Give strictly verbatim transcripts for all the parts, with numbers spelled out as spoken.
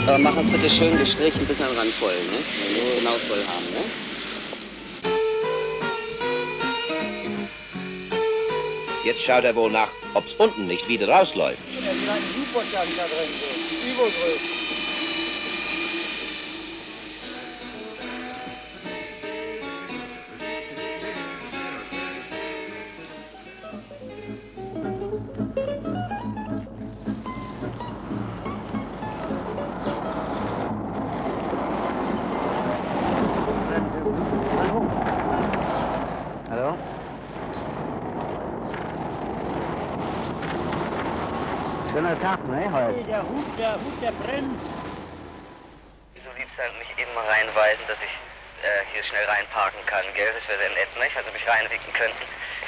Aber mach es bitte schön gestrichen bis an Rand voll, ne? Nur genau voll haben, ne? Jetzt schaut er wohl nach, ob's unten nicht wieder rausläuft. Ja, die hat einen Supertank da drin, so. Übergröße. Hallo? Schöner Tag, ne, heute? Der Hut, der Hut, der brennt. Wieso liebst du halt mich eben mal reinweisen, dass ich äh, hier schnell reinparken kann, gell? Das wäre sehr nett, nicht? Also mich reinwicken könnten.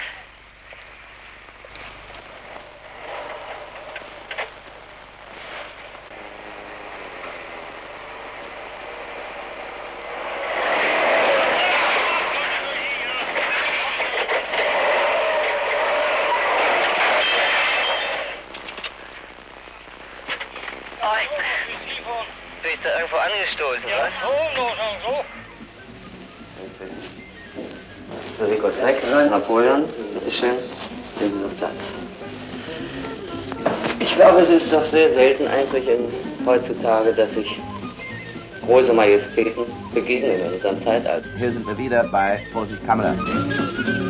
Bin ich da irgendwo angestoßen, Ja, so, so, so, so. Rico sechs, Napoleon, bitteschön. Nehmen Sie so Platz. Ich glaube, es ist doch sehr selten eigentlich in, heutzutage, dass sich große Majestäten begegnen in unserem Zeitalter. Hier sind wir wieder bei Vorsicht Kamera.